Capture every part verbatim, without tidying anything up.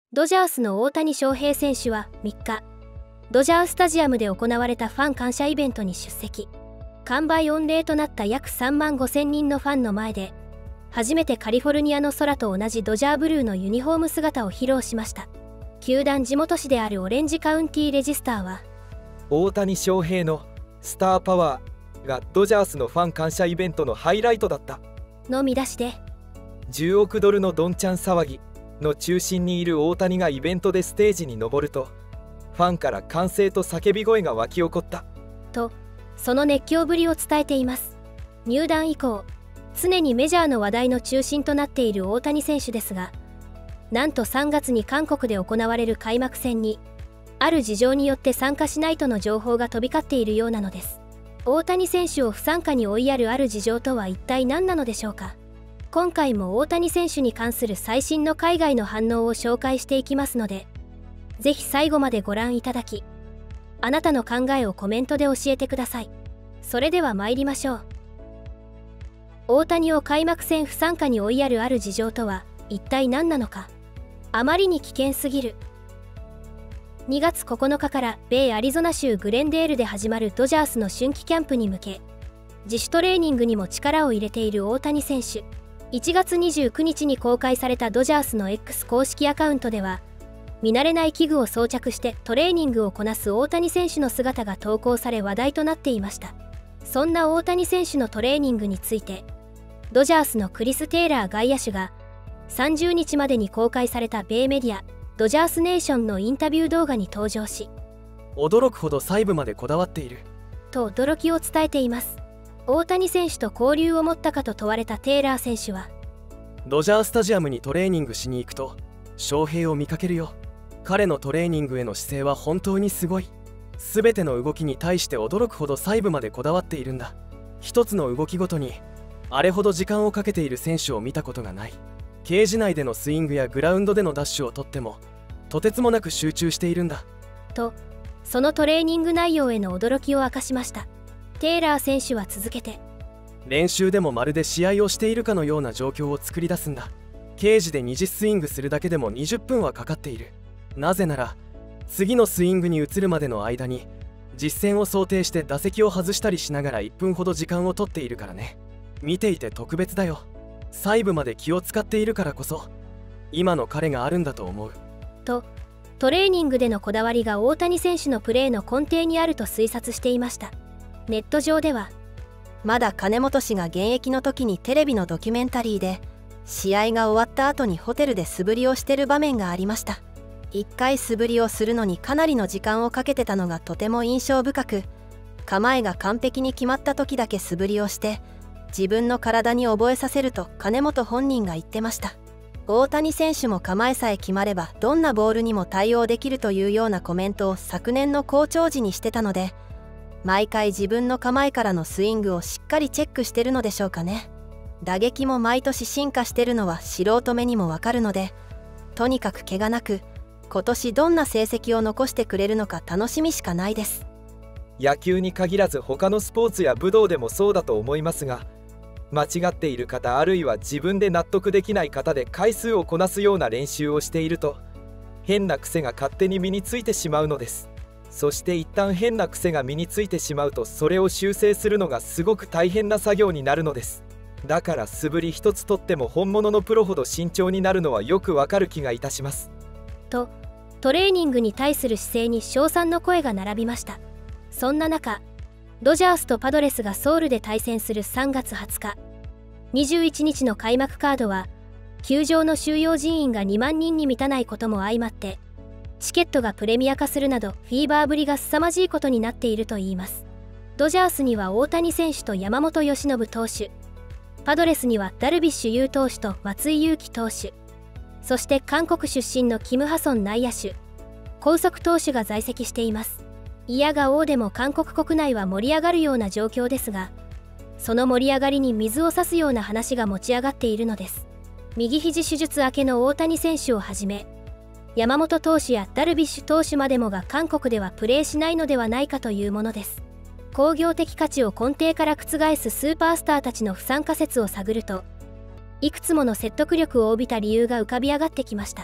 ドジャースの大谷翔平選手はみっか、ドジャースタジアムで行われたファン感謝イベントに出席。完売御礼となった約さんまんごせんにんのファンの前で、初めてカリフォルニアの空と同じドジャーブルーのユニフォーム姿を披露しました。球団地元紙であるオレンジカウンティレジスターは、 大谷翔平のスターパワーがドジャースのファン感謝イベントのハイライトだったの見出しで、 じゅうおくドルのどんちゃん騒ぎの中心にいる大谷がイベントでステージに登ると、ファンから歓声と叫び声が沸き起こったと、その熱狂ぶりを伝えています。入団以降、常にメジャーの話題の中心となっている大谷選手ですが、なんとさんがつに韓国で行われる開幕戦に、ある事情によって参加しないとの情報が飛び交っているようなのです。大谷選手を不参加に追いやるある事情とは一体何なのでしょうか。今回も大谷選手に関する最新の海外の反応を紹介していきますので、ぜひ最後までご覧いただき、あなたの考えをコメントで教えてください。それでは参りましょう。大谷を開幕戦不参加に追いやるある事情とは一体何なのか。あまりに危険すぎる。にがつここのかから米アリゾナ州グレンデールで始まるドジャースの春季キャンプに向け、自主トレーニングにも力を入れている大谷選手。いちがつにじゅうくにちに公開されたドジャースの X 公式アカウントでは、見慣れない器具を装着してトレーニングをこなす大谷選手の姿が投稿され話題となっていました。そんな大谷選手のトレーニングについて、ドジャースのクリス・テイラー外野手がさんじゅうにちまでに公開された米メディアドジャースネーションのインタビュー動画に登場し、 驚くほど細部までこだわっていると驚きを伝えています。大谷選手と交流を持ったかと問われたテイラー選手は、 ドジャースタジアムにトレーニングしに行くと翔平を見かけるよ。彼のトレーニングへの姿勢は本当にすごい。全ての動きに対して驚くほど細部までこだわっているんだ。一つの動きごとにあれほど時間をかけている選手を見たことがない。ケージ内でのスイングやグラウンドでのダッシュをとってもとてつもなく集中しているんだと、そのトレーニング内容への驚きを明かしました。テイラー選手は続けて、 練習でもまるで試合をしているかのような状況を作り出すんだ。ケージでにじスイングするだけでもにじゅっぷんはかかっている。なぜなら次のスイングに移るまでの間に実戦を想定して打席を外したりしながらいっぷんほど時間をとっているからね。見ていて特別だよ。細部まで気を使っているからこそ今の彼があるんだと思うと、トレーニングでのこだわりが大谷選手のプレーの根底にあると推察していました。ネット上では、 まだ金本氏が現役の時にテレビのドキュメンタリーで試合が終わった後にホテルで素振りをしてる場面がありました。いっかい素振りをするのにかなりの時間をかけてたのがとても印象深く、構えが完璧に決まった時だけ素振りをして自分の体に覚えさせると金本本人が言ってました。大谷選手も構えさえ決まればどんなボールにも対応できるというようなコメントを昨年の好調時にしてたので、毎回自分の構えからのスイングをしっかりチェックしてるのでしょうかね。打撃も毎年進化してるのは素人目にもわかるので、とにかく怪我なく今年どんな成績を残してくれるのか楽しみしかないです。 野球に限らず他のスポーツや武道でもそうだと思いますが、間違っている方あるいは自分で納得できない方で回数をこなすような練習をしていると、変な癖が勝手に身についてしまうのです。そして一旦変な癖が身についてしまうと、それを修正するのがすごく大変な作業になるのです。だから素振り一つとっても本物のプロほど慎重になるのはよくわかる気がいたしますと、トレーニングに対する姿勢に称賛の声が並びました。そんな中、ドジャースとパドレスがソウルで対戦するさんがつはつか、にじゅういちにちの開幕カードは球場の収容人員がにまんにんに満たないことも相まって、チケットがプレミア化するなどフィーバーぶりが凄まじいことになっているといいます。ドジャースには大谷選手と山本由伸投手、パドレスにはダルビッシュ有投手と松井裕樹投手、そして韓国出身のキム・ハソン内野手、高速投手が在籍しています。いやが応でも韓国国内は盛り上がるような状況ですが、その盛り上がりに水を差すような話が持ち上がっているのです。右肘手術明けの大谷選手をはじめ、山本投手やダルビッシュ投手までもが韓国ではプレーしないのではないかというものです。工業的価値を根底から覆すスーパースターたちの不参加説を探ると、いくつもの説得力を帯びた理由が浮かび上がってきました。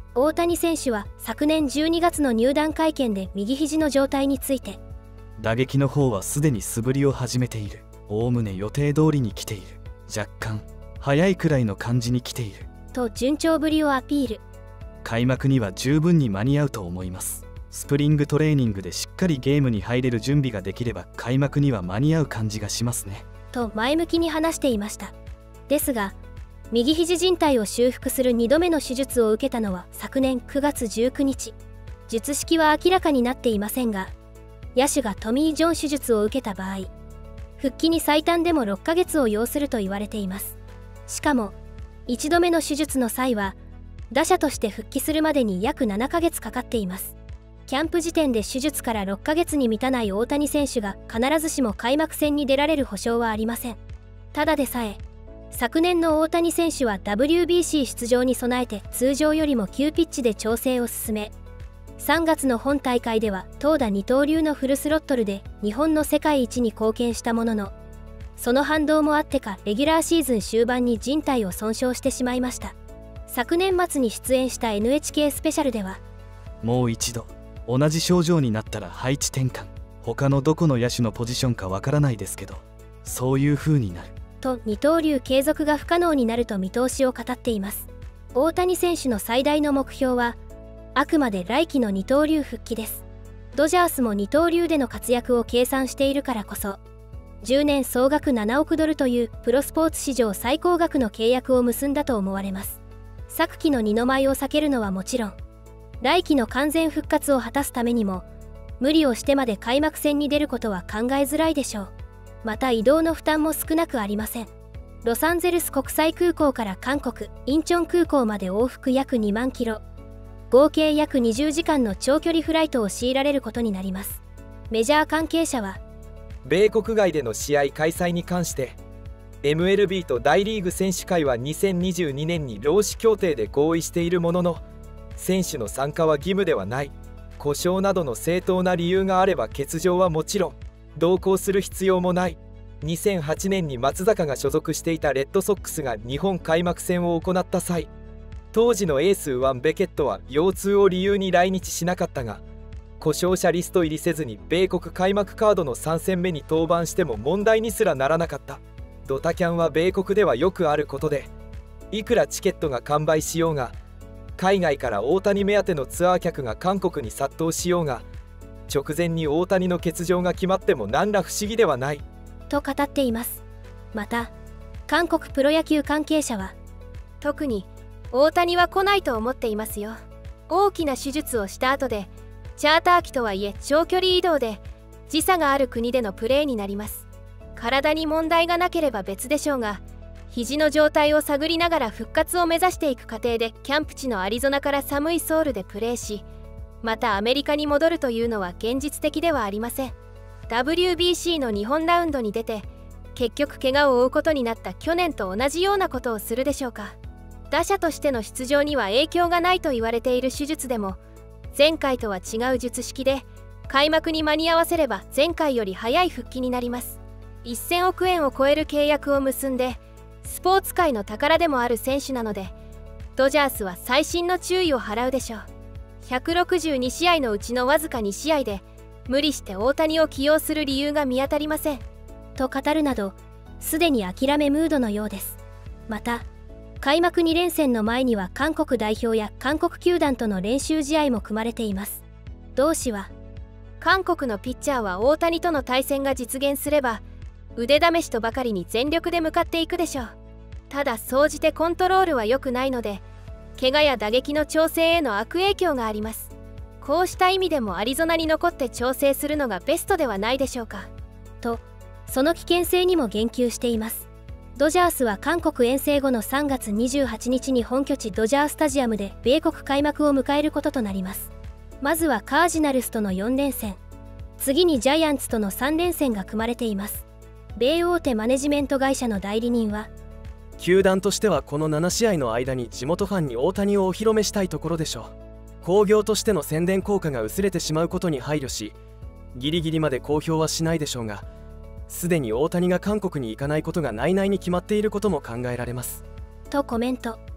大谷選手は昨年じゅうにがつの入団会見で右肘の状態について、 打撃の方はすでに素振りを始めている。おおむね予定通りに来ている。若干早いくらいの感じに来ていると順調ぶりをアピール。 開幕には十分に間に合うと思います。スプリングトレーニングでしっかりゲームに入れる準備ができれば開幕には間に合う感じがしますねと前向きに話していました。ですが右肘靭帯を修復するにどめの手術を受けたのは昨年くがつじゅうくにち。術式は明らかになっていませんが、野手がトミー・ジョン手術を受けた場合、復帰に最短でもろっかげつを要すると言われています。しかもいちどめの手術の際は打者として復帰するまでに約ななかげつかかっています。キャンプ時点で手術からろっかげつに満たない大谷選手が必ずしも開幕戦に出られる保証はありません。ただでさえ昨年の大谷選手は ダブリュービーシー 出場に備えて通常よりも急ピッチで調整を進め、さんがつの本大会では投打二刀流のフルスロットルで日本の世界一に貢献したものの、その反動もあってかレギュラーシーズン終盤に靭帯を損傷してしまいました。昨年末に出演した エヌエイチケー スペシャルでは、 もう一度同じ症状になったら配置転換、他のどこの野手のポジションかわからないですけど、そういう風になると二刀流継続が不可能になると見通しを語っています。大谷選手の最大の目標はあくまで来季の二刀流復帰です。ドジャースも二刀流での活躍を計算しているからこそ、じゅうねん総額ななおくドルというプロスポーツ史上最高額の契約を結んだと思われます。昨季の二の舞を避けるのはもちろん、来季の完全復活を果たすためにも無理をしてまで開幕戦に出ることは考えづらいでしょう。また移動の負担も少なくありません。ロサンゼルス国際空港から韓国インチョン空港まで往復約にまんキロ、合計約にじゅうじかんの長距離フライトを強いられることになります。メジャー関係者は、 米国外での試合開催に関して エムエルビー と大リーグ選手会はにせんにじゅうにねんに労使協定で合意しているものの、選手の参加は義務ではない。故障などの正当な理由があれば欠場はもちろん同行する必要もない。にせんはちねんに松坂が所属していたレッドソックスが日本開幕戦を行った際、当時のエースウワン・ベケットは腰痛を理由に来日しなかったが、故障者リスト入りせずに米国開幕カードのさん戦目に登板しても問題にすらならなかった。ドタキャンは米国ではよくあることで、いくらチケットが完売しようが、海外から大谷目当てのツアー客が韓国に殺到しようが、直前に大谷の欠場が決まっても何ら不思議ではないと語っています。また韓国プロ野球関係者は、 特に大谷は来ないと思っていますよ。大きな手術をした後でチャーター機とはいえ長距離移動で時差がある国でのプレーになります。体に問題がなければ別でしょうが、肘の状態を探りながら復活を目指していく過程でキャンプ地のアリゾナから寒いソウルでプレーし、またアメリカに戻るというのは現実的ではありません。 ダブリュービーシー の日本ラウンドに出て結局怪我を負うことになった去年と同じようなことをするでしょうか。打者としての出場には影響がないと言われている手術でも、前回とは違う術式で開幕に間に合わせれば前回より早い復帰になります。せんおくえんを超える契約を結んでスポーツ界の宝でもある選手なので、ドジャースは細心の注意を払うでしょう。ひゃくろくじゅうにしあいのうちのわずかにしあいで無理して大谷を起用する理由が見当たりませんと語るなど、すでに諦めムードのようです。また開幕に連戦の前には韓国代表や韓国球団との練習試合も組まれています。同氏は、 韓国のピッチャーは大谷との対戦が実現すれば腕試しとばかりに全力で向かっていくでしょう。ただ総じてコントロールは良くないので、怪我や打撃の調整への悪影響があります。こうした意味でもアリゾナに残って調整するのがベストではないでしょうかと、その危険性にも言及しています。ドジャースは韓国遠征後のさんがつにじゅうはちにちに本拠地ドジャースタジアムで米国開幕を迎えることとなります。まずはカージナルスとのよんれんせん、次にジャイアンツとのさんれんせんが組まれています。米大手マネジメント会社の代理人は、 球団としてはこのななしあいの間に地元ファンに大谷をお披露目したいところでしょう。興行としての宣伝効果が薄れてしまうことに配慮し、ギリギリまで公表はしないでしょうが、すでに大谷が韓国に行かないことが内々に決まっていることも考えられますとコメント。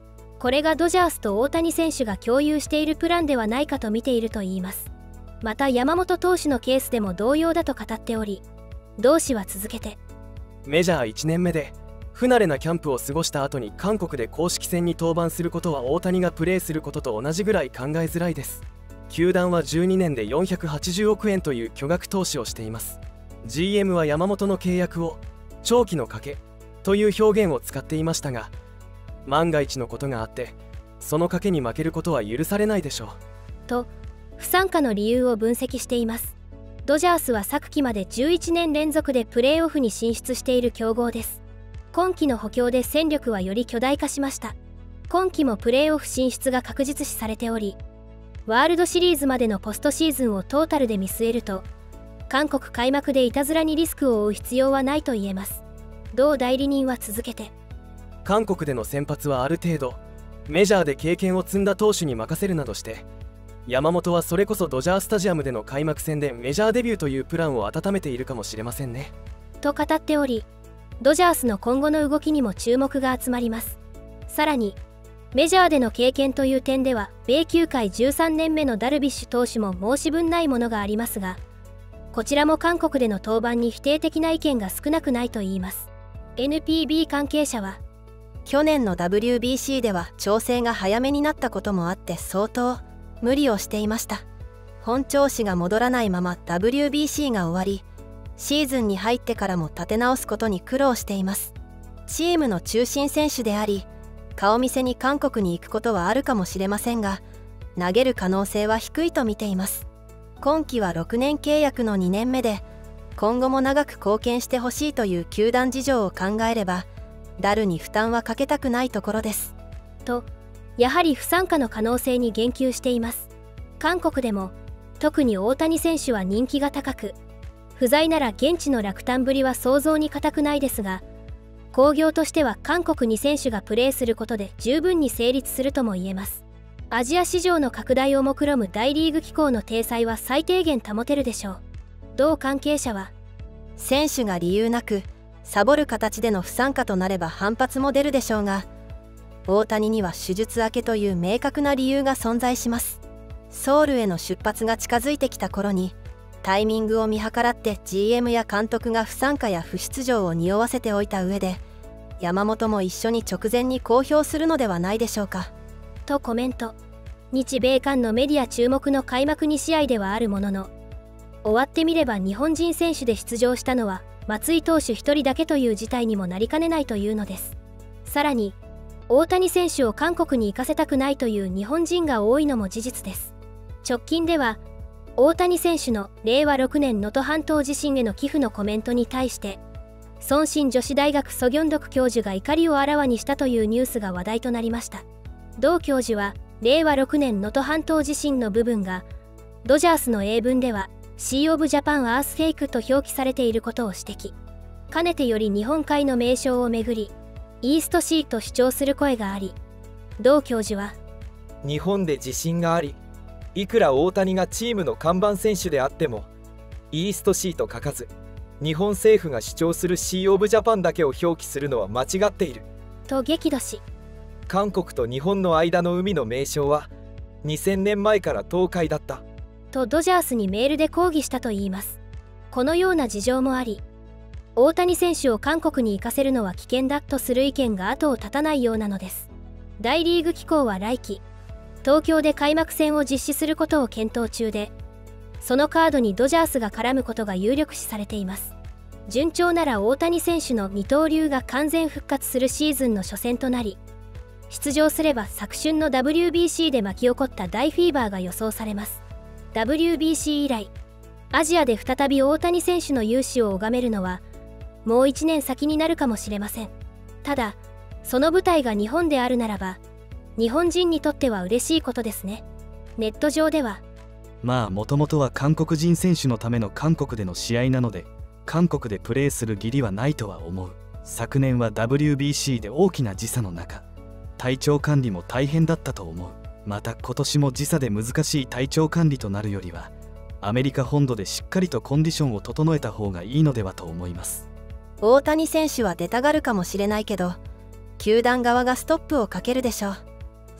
これがドジャースと大谷選手が共有しているプランではないかと見ているといいます。また山本投手のケースでも同様だと語っており、同氏は続けて、 メジャーいちねんめで不慣れなキャンプを過ごした後に韓国で公式戦に登板することは大谷がプレーすることと同じぐらい考えづらいです。球団はじゅうにねんでよんひゃくはちじゅうおくえんという巨額投資をしています。 ジーエム は山本の契約を長期の賭けという表現を使っていましたが、万が一のことがあってその賭けに負けることは許されないでしょうと不参加の理由を分析しています。ドジャースは昨季までじゅういちねん連続でプレーオフに進出している強豪です。今季の補強で戦力はより巨大化しました。今季もプレーオフ進出が確実視されており、ワールドシリーズまでのポストシーズンをトータルで見据えると、韓国開幕でいたずらにリスクを負う必要はないと言えます。同代理人は続けて、 韓国での先発はある程度メジャーで経験を積んだ投手に任せるなどして、山本はそれこそドジャースタジアムでの開幕戦でメジャーデビューというプランを温めているかもしれませんねと語っており、ドジャースの今後の動きにも注目が集まります。さらにメジャーでの経験という点では米球界じゅうさんねんめのダルビッシュ投手も申し分ないものがありますが、こちらも韓国での登板に否定的な意見が少なくないといいます。 エヌピービー 関係者は、 去年の ダブリュービーシー では調整が早めになったこともあって相当無理をしていました。本調子が戻らないまま ダブリュービーシー が終わり、シーズンに入ってからも立て直すことに苦労しています。チームの中心選手であり、顔見せに韓国に行くことはあるかもしれませんが、投げる可能性は低いと見ています。今季はろくねん契約のにねんめで、今後も長く貢献してほしいという球団事情を考えれば、ダルに負担はかけたくないところですと、やはり不参加の可能性に言及しています。韓国でも特に大谷選手は人気が高く、不在なら現地の落胆ぶりは想像に難くないですが、興行としては韓国に選手がプレーすることで十分に成立するとも言えます。アジア市場の拡大を目論む大リーグ機構の体裁は最低限保てるでしょう。同関係者は、 選手が理由なくサボる形での不参加となれば反発も出るでしょうが、大谷には手術明けという明確な理由が存在します。ソウルへの出発が近づいてきた頃にタイミングを見計らって ジーエム や監督が不参加や不出場を匂わせておいた上で、山本も一緒に直前に公表するのではないでしょうかとコメント。日米韓のメディア注目の開幕に試合ではあるものの、終わってみれば日本人選手で出場したのは松井投手ひとりだけという事態にもなりかねないというのです。さらに大谷選手を韓国に行かせたくないという日本人が多いのも事実です。直近では大谷選手のれいわろくねん能登半島地震への寄付のコメントに対して、孫新女子大学ソギョンドク教授が怒りをあらわにしたというニュースが話題となりました。同教授はれいわろくねん能登半島地震の部分がドジャースの英文ではシー・オブ・ジャパン・アース・フェイクと表記されていることを指摘。かねてより日本海の名称をめぐりイーストシーと主張する声があり、同教授は、 日本で地震があり、いくら大谷がチームの看板選手であってもイーストシーと書かず、日本政府が主張するシー・オブ・ジャパンだけを表記するのは間違っていると激怒し、 韓国と日本の間の海の名称はにせんねんまえから東海だったとドジャースにメールで抗議したといいます。このような事情もあり、大谷選手を韓国に行かせるのは危険だとする意見が後を絶たないようなのです。大リーグ機構は来季東京で開幕戦を実施することを検討中で、そのカードにドジャースが絡むことが有力視されています。順調なら大谷選手の二刀流が完全復活するシーズンの初戦となり、出場すれば昨春の ダブリュービーシー で巻き起こった大フィーバーが予想されます。ダブリュービーシー 以来、アジアで再び大谷選手の雄姿を拝めるのはもういちねん先になるかもしれません。ただ、その舞台が日本であるならば、日本人にとっては嬉しいことですね。ネット上では、 まあもともとは韓国人選手のための韓国での試合なので、韓国でプレーする義理はないとは思う。昨年は ダブリュービーシー で大きな時差の中、体調管理も大変だったと思う。また今年も時差で難しい体調管理となるよりは、アメリカ本土でしっかりとコンディションを整えた方がいいのではと思います。 大谷選手は出たがるかもしれないけど、球団側がストップをかけるでしょう。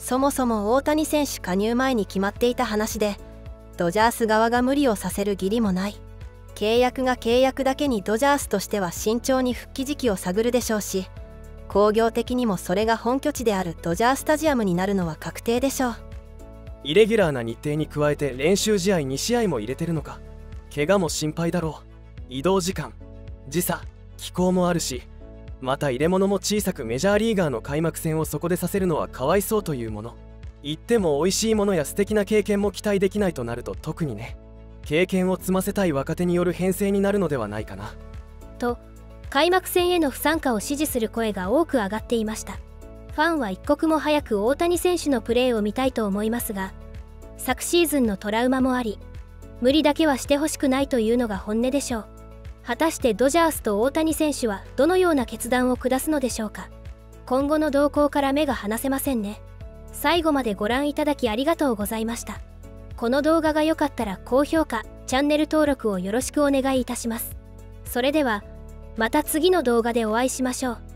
そもそも大谷選手加入前に決まっていた話で、ドジャース側が無理をさせる義理もない。契約が契約だけにドジャースとしては慎重に復帰時期を探るでしょうし、工業的にもそれが本拠地であるドジャースタジアムになるのは確定でしょう。 イレギュラーな日程に加えて練習試合に試合も入れてるのか。怪我も心配だろう。移動時間、時差、気候もあるし、また入れ物も小さく、メジャーリーガーの開幕戦をそこでさせるのはかわいそうというもの。言っても美味しいものや素敵な経験も期待できないとなると特にね。経験を積ませたい若手による編成になるのではないかな。 と開幕戦への不参加を支持する声が多く上がっていました。ファンは一刻も早く大谷選手のプレーを見たいと思いますが、昨シーズンのトラウマもあり、無理だけはしてほしくないというのが本音でしょう。果たしてドジャースと大谷選手はどのような決断を下すのでしょうか。今後の動向から目が離せませんね。最後までご覧いただきありがとうございました。この動画が良かったら高評価、チャンネル登録をよろしくお願いいたします。それではまた次の動画でお会いしましょう。